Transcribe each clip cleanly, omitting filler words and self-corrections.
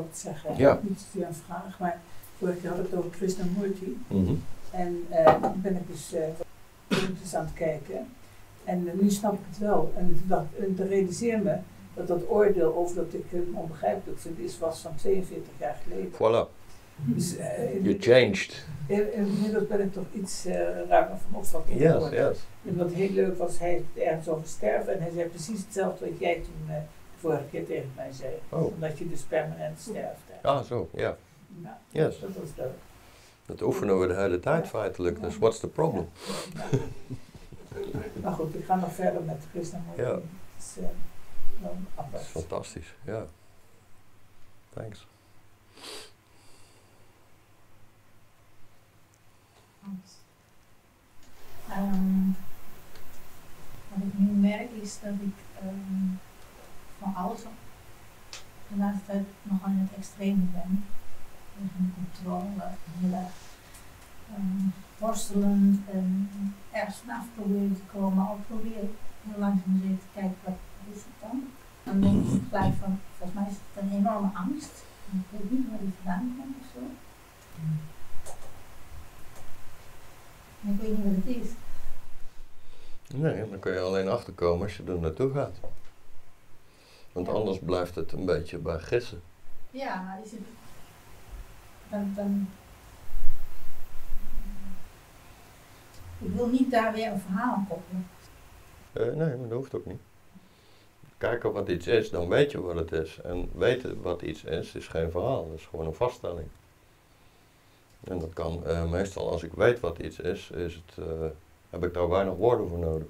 over te zeggen. Ja. Niet via een vraag, maar vorige keer had ik het over Krishnamurti. Mhm. En nu ben ik dus filmpjes aan het kijken. En nu snap ik het wel. En toen realiseer me dat oordeel over dat ik hem onbegrijpelijk vind, was van 42 jaar geleden. Voilà. Dus, You changed. Inmiddels ben ik toch iets ruimer van opvatting Yes, geworden. yes. En wat heel leuk was, hij heeft ergens over sterven en hij zei precies hetzelfde wat jij toen de vorige keer tegen mij zei. Oh. Omdat je dus permanent sterft. Ah, zo, ja. Ja, Yes. dat was leuk. Dat oefenen we de hele tijd feitelijk, dus what's the problem? Ja. Maar goed, ik ga nog verder met Krishnamurti. Ja. Het is wel Dat apart. is fantastisch, ja. Thanks. Wat ik nu merk is dat ik van alles de laatste tijd nogal in het extreme ben. Dus een controle, heel erg worstelend en ergens vanaf proberen te komen, maar ook proberen heel langzaam te kijken wat is het dan. Dan denk ik gelijk van, volgens mij is het een enorme angst. En ik weet niet waar die vandaan komt of zo. En ik weet niet wat het is. Nee, dan kun je alleen achterkomen als je er naartoe gaat. Want anders blijft het een beetje bij gissen. Ja, maar is het dan ik wil niet daar weer een verhaal aan koppelen. Nee, maar dat hoeft ook niet. Kijken wat iets is, dan weet je wat het is. En weten wat iets is geen verhaal, dat is gewoon een vaststelling. En dat kan meestal, als ik weet wat iets is heb ik daar weinig woorden voor nodig.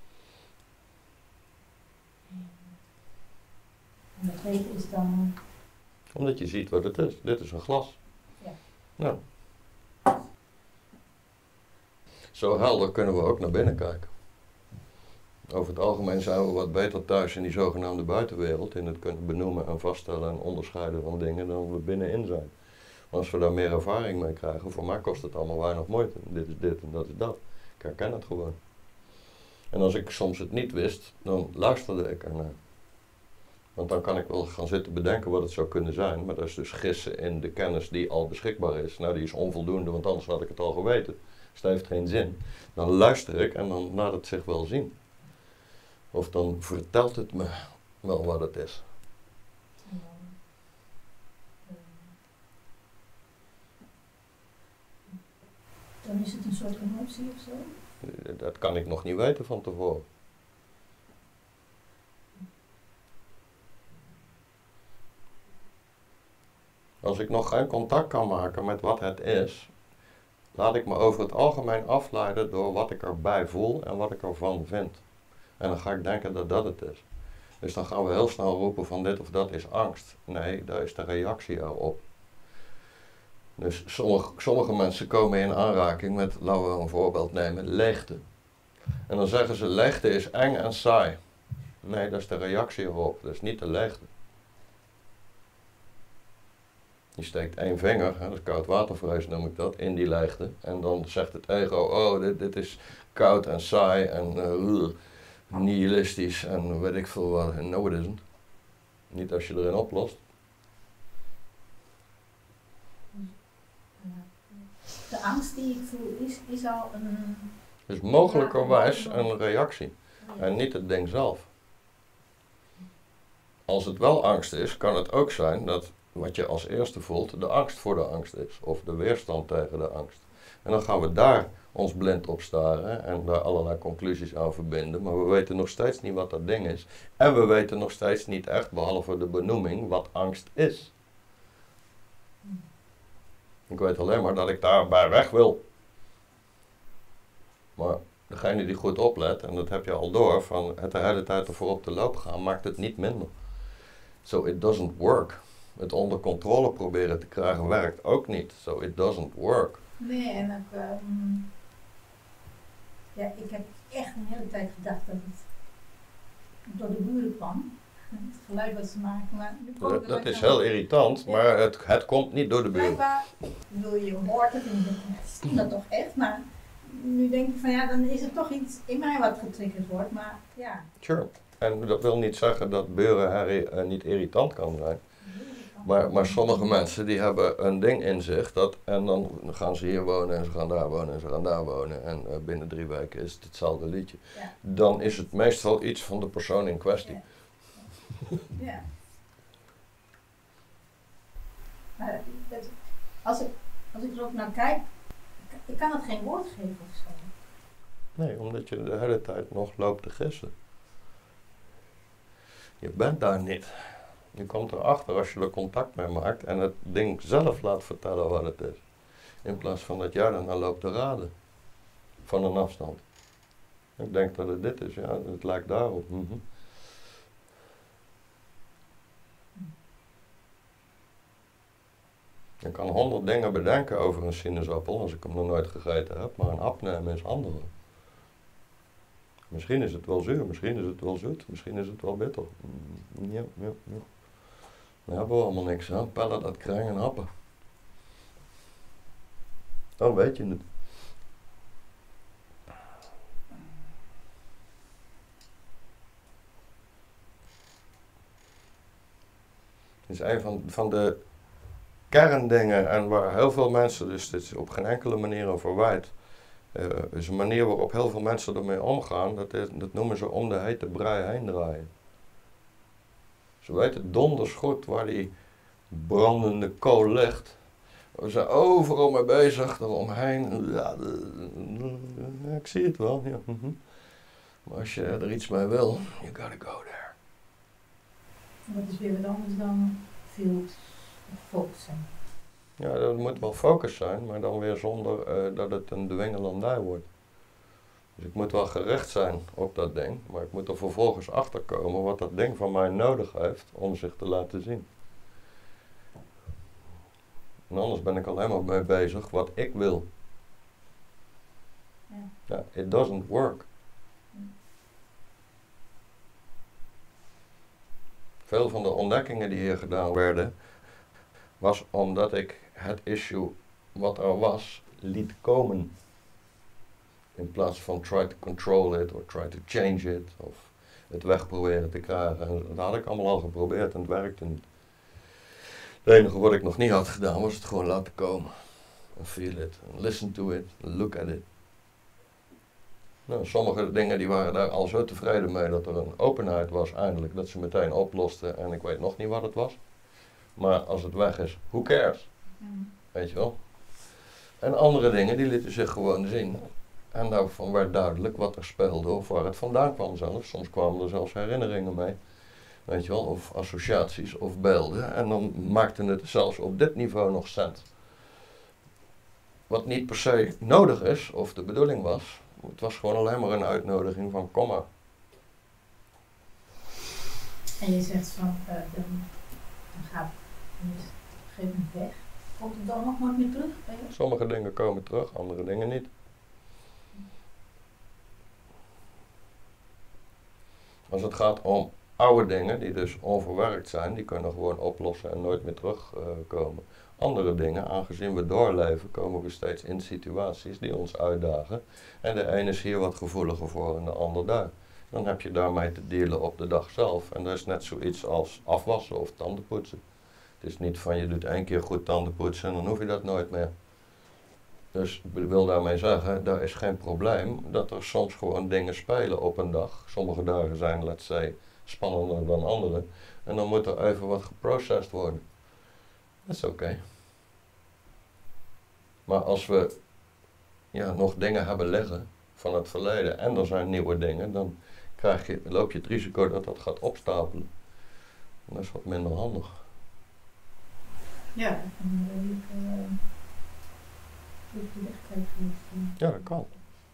En dat weten is dan. Omdat je ziet wat het is. Dit is een glas. Ja. Nou. Zo helder kunnen we ook naar binnen kijken. Over het algemeen zijn we wat beter thuis in die zogenaamde buitenwereld, in het kunnen benoemen en vaststellen en onderscheiden van dingen dan we binnenin zijn. Maar als we daar meer ervaring mee krijgen, voor mij kost het allemaal weinig moeite. Dit is dit en dat is dat. Ik herken het gewoon. En als ik soms het niet wist, dan luisterde ik ernaar. Want dan kan ik wel gaan zitten bedenken wat het zou kunnen zijn, maar dat is dus gissen in de kennis die al beschikbaar is. Nou, die is onvoldoende, want anders had ik het al geweten. Dus dat heeft geen zin. Dan luister ik en dan laat het zich wel zien. Of dan vertelt het me wel wat het is. Dan is het een soort emotie of zo? Dat kan ik nog niet weten van tevoren. Als ik nog geen contact kan maken met wat het is, laat ik me over het algemeen afleiden door wat ik erbij voel en wat ik ervan vind. En dan ga ik denken dat dat het is. Dus dan gaan we heel snel roepen van dit of dat is angst. Nee, daar is de reactie erop. Dus sommige mensen komen in aanraking met, laten we een voorbeeld nemen, leegte. En dan zeggen ze, leegte is eng en saai. Nee, dat is de reactie erop, dat is niet de leegte. Je steekt één vinger, dat is koudwatervrees noem ik dat, in die leegte. En dan zegt het ego, oh dit is koud en saai en nihilistisch en weet ik veel wat. No, it isn't. Niet als je erin oplost. De angst die ik voel is al een. Dus mogelijkerwijs een reactie en niet het ding zelf. Als het wel angst is, kan het ook zijn dat wat je als eerste voelt de angst voor de angst is. Of de weerstand tegen de angst. En dan gaan we daar ons blind op staren en daar allerlei conclusies aan verbinden. Maar we weten nog steeds niet wat dat ding is. En we weten nog steeds niet echt, behalve de benoeming, wat angst is. Ik weet alleen maar dat ik daarbij weg wil. Maar degene die goed oplet, en dat heb je al door, van het de hele tijd ervoor op de loop gaan, maakt het niet minder. So it doesn't work. Het onder controle proberen te krijgen werkt ook niet. So it doesn't work. Nee, en ook. Ja, ik heb echt een hele tijd gedacht dat het door de buren kwam. Het geluid wat ze maken. Maar dat is heel irritant, Ja. maar het komt niet door de buurt. Blijkbaar wil je hoort het en je denkt, is dat toch echt? Maar nu denk ik van ja, dan is er toch iets in mij wat getriggerd wordt. Maar ja. Sure. En dat wil niet zeggen dat burenherrie niet irritant kan zijn. Maar sommige mensen die hebben een ding in zich, en dan gaan ze hier wonen en ze gaan daar wonen en ze gaan daar wonen en binnen 3 weken is het hetzelfde liedje. Ja. Dan is het meestal iets van de persoon in kwestie. Ja. Maar als ik er ook naar kijk, ik kan het geen woord geven of zo. Nee, omdat je de hele tijd nog loopt te gissen. Je bent daar niet. Je komt erachter als je er contact mee maakt en het ding zelf laat vertellen wat het is. In plaats van dat jij daarna loopt te raden. Van een afstand. Ik denk dat het dit is, ja, het lijkt daarop. Je kan 100 dingen bedenken over een sinaasappel als ik hem nog nooit gegeten heb, maar een hap nemen is andere. Misschien is het wel zuur, misschien is het wel zoet, misschien is het wel bitter. Ja. Daar hebben we allemaal niks aan. Pellen dat krijgen en happen. Dan weet je het. Het is een van de kerndingen en waar heel veel mensen, dus dit is op geen enkele manier een verwijt, is een manier waarop heel veel mensen ermee omgaan, dat noemen ze om de hete brei heen draaien. Ze weten donders goed waar die brandende kool ligt. We zijn overal mee bezig, eromheen. Ja, ik zie het wel, ja. Maar als je er iets mee wil, you gotta go there. Dat is weer wat anders dan field focus zijn. Ja, dat moet wel focus zijn, maar dan weer zonder dat het een dwingelandij wordt. Dus ik moet wel gericht zijn op dat ding, maar ik moet er vervolgens achter komen wat dat ding van mij nodig heeft om zich te laten zien. En anders ben ik alleen maar mee bezig wat ik wil. Ja, it doesn't work. Veel van de ontdekkingen die hier gedaan werden, was omdat ik het issue wat er was, liet komen. In plaats van try to control it, of try to change it, of het weg proberen te krijgen. En dat had ik allemaal al geprobeerd en het werkte niet. Het enige wat ik nog niet had gedaan, was het gewoon laten komen. En feel it, and listen to it, and look at it. Nou, sommige dingen die waren daar al zo tevreden mee dat er een openheid was eindelijk, dat ze meteen oplosten en ik weet nog niet wat het was. Maar als het weg is, who cares? Weet je wel? En andere dingen die lieten zich gewoon zien. En daarvan werd duidelijk wat er speelde of waar het vandaan kwam zelfs. Soms kwamen er zelfs herinneringen mee. Weet je wel, of associaties of beelden. En dan maakte het zelfs op dit niveau nog sens. Wat niet per se nodig is, of de bedoeling was. Het was gewoon alleen maar een uitnodiging van kom maar. En je zegt van, dan gaat het op een gegeven moment weg. Komt het dan nog nooit meer terug bij je? Sommige dingen komen terug, andere dingen niet. Als het gaat om oude dingen die dus onverwerkt zijn, die kunnen gewoon oplossen en nooit meer terugkomen. Andere dingen, aangezien we doorleven, komen we steeds in situaties die ons uitdagen. En de ene is hier wat gevoeliger voor en de ander daar. Dan heb je daarmee te dealen op de dag zelf. En dat is net zoiets als afwassen of tandenpoetsen. Het is niet van je doet 1 keer goed tandenpoetsen en dan hoef je dat nooit meer. Dus ik wil daarmee zeggen, daar is geen probleem dat er soms gewoon dingen spelen op een dag. Sommige dagen zijn, let's say, spannender dan andere. En dan moet er even wat geprocessed worden. Dat is oké. Maar als we nog dingen hebben liggen van het verleden en er zijn nieuwe dingen, dan loop je het risico dat dat gaat opstapelen. En dat is wat minder handig. Ja, dat kan redelijk wegkrijgen. Ja, dat kan.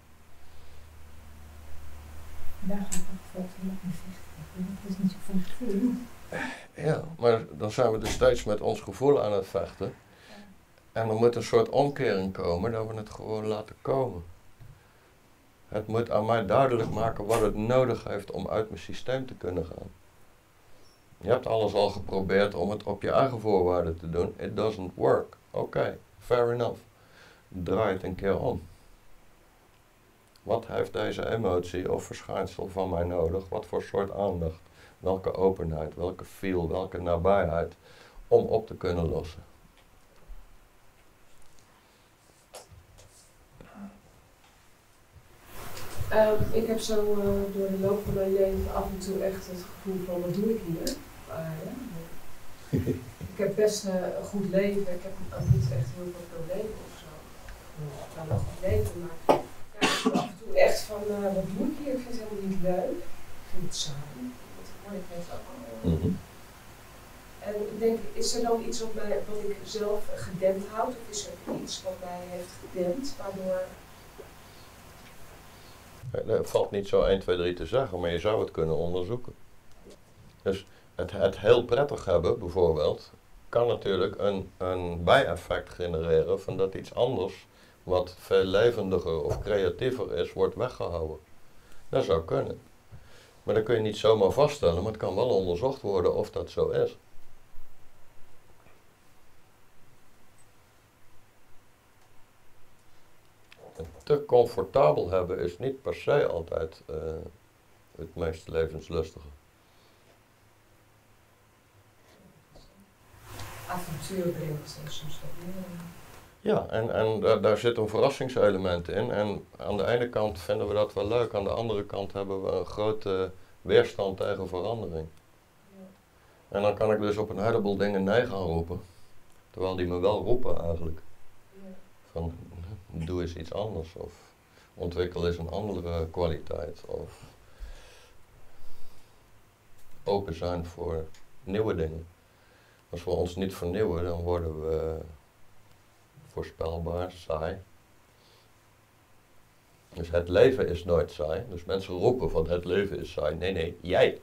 Daar gaat het volgens mij ook niet vechten. Dat is niet zo van het gevoel. Ja, maar dan zijn we dus steeds met ons gevoel aan het vechten. En er moet een soort omkering komen dat we het gewoon laten komen. Het moet aan mij duidelijk maken wat het nodig heeft om uit mijn systeem te kunnen gaan. Je hebt alles al geprobeerd om het op je eigen voorwaarden te doen. It doesn't work. Oké, fair enough. Draai het een keer om. Wat heeft deze emotie of verschijnsel van mij nodig? Wat voor soort aandacht? Welke openheid, welke feel, welke nabijheid? om op te kunnen lossen. Ik heb zo door de loop van mijn leven af en toe echt het gevoel van, wat doe ik hier? Ik heb best een goed leven, ik heb ook niet echt heel veel problemen of zo. Ik kan wel een goed leven, maar ja, ik heb af en toe echt van, wat doe ik hier? Ik vind het helemaal niet leuk. Ik vind het saai. Dat hoor ik net ook al. En ik denk, is er dan iets wat ik zelf gedempt houd? Of is er iets wat mij heeft gedempt, waardoor... Dat valt niet zo 1, 2, 3 te zeggen, maar je zou het kunnen onderzoeken. Dus het heel prettig hebben, bijvoorbeeld, kan natuurlijk een bijeffect genereren van dat iets anders, wat veel levendiger of creatiever is, wordt weggehouden. Dat zou kunnen. Maar dat kun je niet zomaar vaststellen, maar het kan wel onderzocht worden of dat zo is. Te comfortabel hebben is niet per se altijd het meest levenslustige. Avontuur brengt soms wat meer. Ja, en daar zit een verrassingselement in. En aan de ene kant vinden we dat wel leuk, aan de andere kant hebben we een grote weerstand tegen verandering. Ja. En dan kan ik dus op een heleboel dingen nee gaan roepen. Terwijl die me wel roepen eigenlijk. Ja. Van, doe eens iets anders of ontwikkel eens een andere kwaliteit of open zijn voor nieuwe dingen. Als we ons niet vernieuwen, dan worden we voorspelbaar, saai. Dus het leven is nooit saai. Dus mensen roepen van het leven is saai. Nee, nee, jij.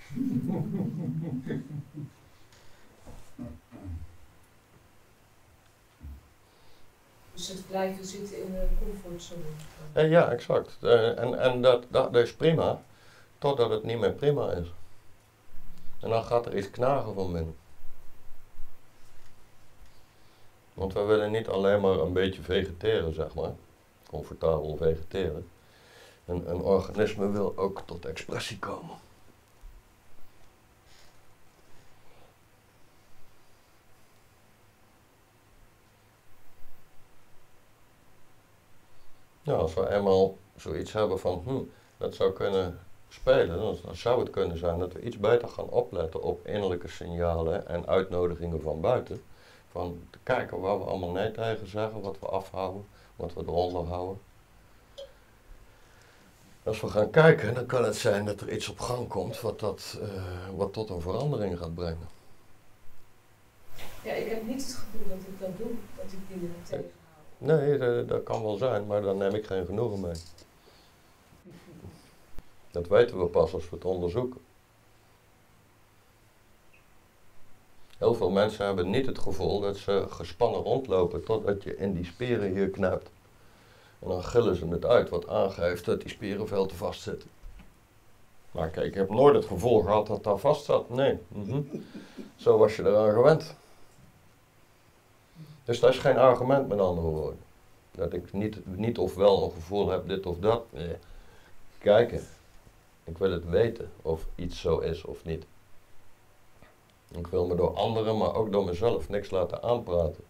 Dus het blijven zitten in een comfortzone. Ja, exact. En dat is prima, totdat het niet meer prima is. En dan gaat er iets knagen van binnen. Want we willen niet alleen maar een beetje vegeteren, zeg maar. Comfortabel vegeteren. Een organisme wil ook tot expressie komen. Ja, als we eenmaal zoiets hebben van, dat zou kunnen spelen, dan zou het kunnen zijn dat we iets beter gaan opletten op innerlijke signalen en uitnodigingen van buiten. Van te kijken waar we allemaal nee tegen zeggen, wat we afhouden, wat we eronder houden. Als we gaan kijken, dan kan het zijn dat er iets op gang komt wat tot een verandering gaat brengen. Ja, ik heb niet het gevoel dat ik dat doe, dat ik dingen tegenhoud. Nee, dat kan wel zijn, maar daar neem ik geen genoegen mee. Dat weten we pas als we het onderzoeken. Heel veel mensen hebben niet het gevoel dat ze gespannen rondlopen totdat je in die spieren hier knijpt. En dan gillen ze het uit, wat aangeeft dat die spieren veel te vast zitten. Maar kijk, ik heb nooit het gevoel gehad dat daar vast zat. Nee. Zo was je eraan gewend. Dus dat is geen argument, met andere woorden. Dat ik niet of wel een gevoel heb, dit of dat. Nee. Kijken. Ik wil het weten of iets zo is of niet. Ik wil me door anderen, maar ook door mezelf niks laten aanpraten.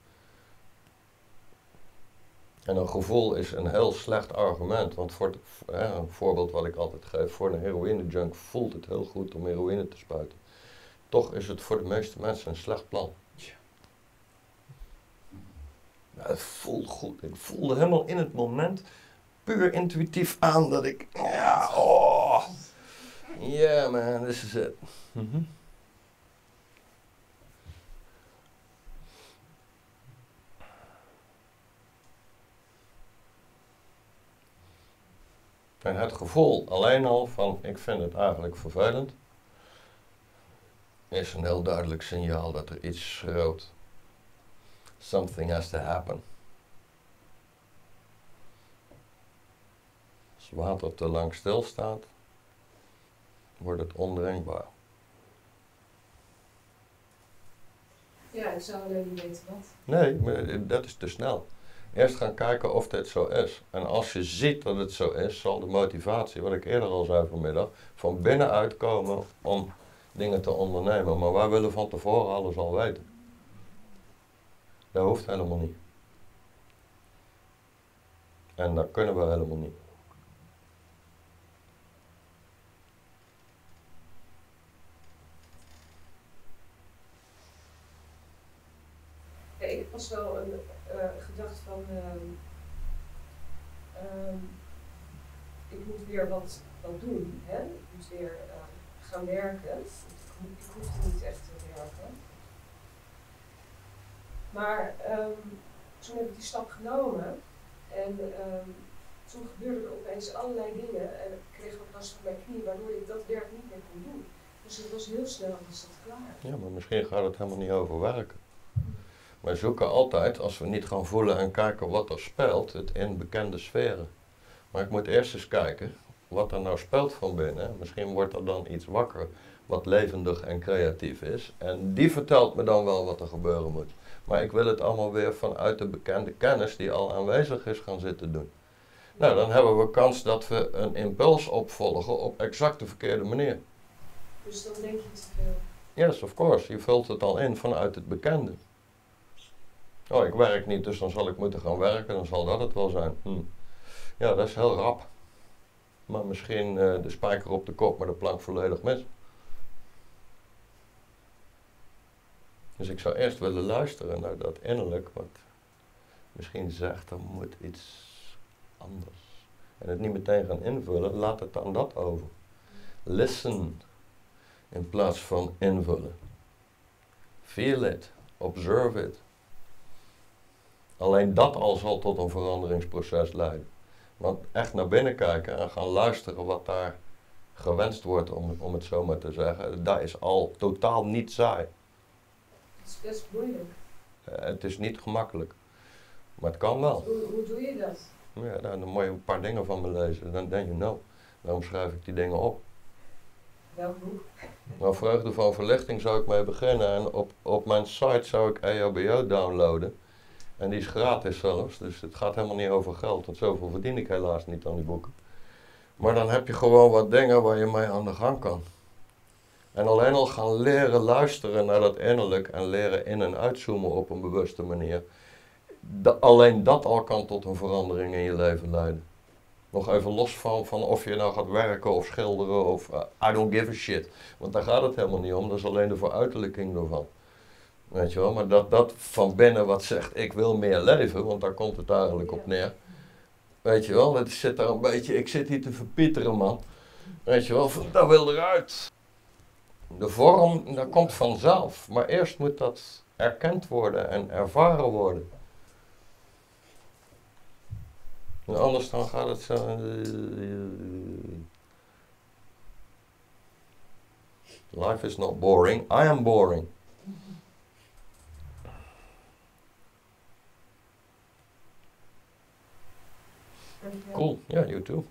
En een gevoel is een heel slecht argument. Want een voorbeeld wat ik altijd geef, voor een heroïne-junk voelt het heel goed om heroïne te spuiten. Toch is het voor de meeste mensen een slecht plan. Ja, het voelt goed. Ik voelde helemaal in het moment puur intuïtief aan dat ik, yeah man, this is it. En het gevoel alleen al van, ik vind het eigenlijk vervelend, is een heel duidelijk signaal dat er iets schreeuwt. Something has to happen. Als water te lang stilstaat, wordt het ondrinkbaar. Ja, ik zou alleen niet weten wat. Nee, maar dat is te snel. Eerst gaan kijken of dit zo is. En als je ziet dat het zo is, zal de motivatie, wat ik eerder al zei vanmiddag, van binnenuit komen om dingen te ondernemen. Maar wij willen van tevoren alles al weten. Dat hoeft helemaal niet. En dat kunnen we helemaal niet. Ja, ik was wel een gedachte van, ik moet weer wat doen, hè? Ik moet weer gaan werken. Ik hoefde niet echt te werken. Maar toen heb ik die stap genomen en toen gebeurden er opeens allerlei dingen en ik kreeg ook last van mijn knie, waardoor ik dat werk niet meer kon doen. Dus het was heel snel, was dat klaar. Ja, maar misschien gaat het helemaal niet over werken. Wij zoeken altijd, als we niet gaan voelen en kijken wat er speelt, het in bekende sferen. Maar ik moet eerst eens kijken wat er nou speelt van binnen. Misschien wordt er dan iets wakker wat levendig en creatief is. En die vertelt me dan wel wat er gebeuren moet. Maar ik wil het allemaal weer vanuit de bekende kennis die al aanwezig is gaan zitten doen. Nou, dan hebben we kans dat we een impuls opvolgen op exact de verkeerde manier. Dus dan denk je te veel. Yes, of course. Je vult het al in vanuit het bekende. Oh, ik werk niet, dus dan zal ik moeten gaan werken, dan zal dat het wel zijn. Ja, dat is heel rap. Maar misschien de spijker op de kop, maar de plank volledig mis. Dus ik zou eerst willen luisteren naar dat innerlijk, wat misschien zegt, er moet iets anders. En het niet meteen gaan invullen, laat het aan dat over. Listen, in plaats van invullen. Feel it, observe it. Alleen dat al zal tot een veranderingsproces leiden. Want echt naar binnen kijken en gaan luisteren wat daar gewenst wordt, om het zo maar te zeggen, dat is al totaal niet saai. Het is best moeilijk. Het is niet gemakkelijk. Maar het kan wel. Hoe doe je dat? Ja, dan moet je een paar dingen van me lezen. Dan denk je, nou, daarom schrijf ik die dingen op. Welk boek? Nou, Vreugde van Verlichting zou ik mee beginnen. En op mijn site zou ik EHBO downloaden. En die is gratis zelfs, dus het gaat helemaal niet over geld. Want zoveel verdien ik helaas niet aan die boeken. Maar dan heb je gewoon wat dingen waar je mee aan de gang kan. En alleen al gaan leren luisteren naar dat innerlijk en leren in- en uitzoomen op een bewuste manier. Alleen dat al kan tot een verandering in je leven leiden. Nog even los van of je nou gaat werken of schilderen of I don't give a shit. Want daar gaat het helemaal niet om, dat is alleen de veruiterlijking ervan. Weet je wel, maar dat van binnen wat zegt ik wil meer leven, want daar komt het eigenlijk op neer. Weet je wel, het zit daar een beetje, ik zit hier te verpieteren man. Weet je wel, dat wil eruit. De vorm, dat komt vanzelf, maar eerst moet dat erkend worden en ervaren worden. En anders dan gaat het zo. Life is not boring, I am boring. Cool, yeah, you too.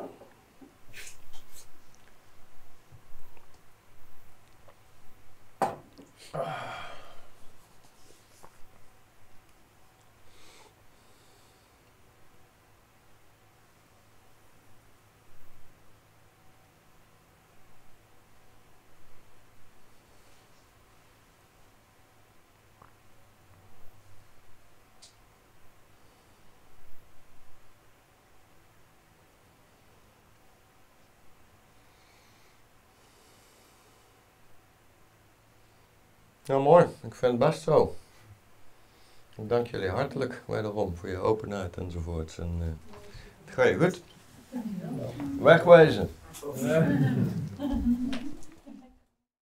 Ja, mooi. Ik vind het best zo. Ik dank jullie hartelijk wederom voor je openheid enzovoorts. En, het gaat je goed. Wegwezen.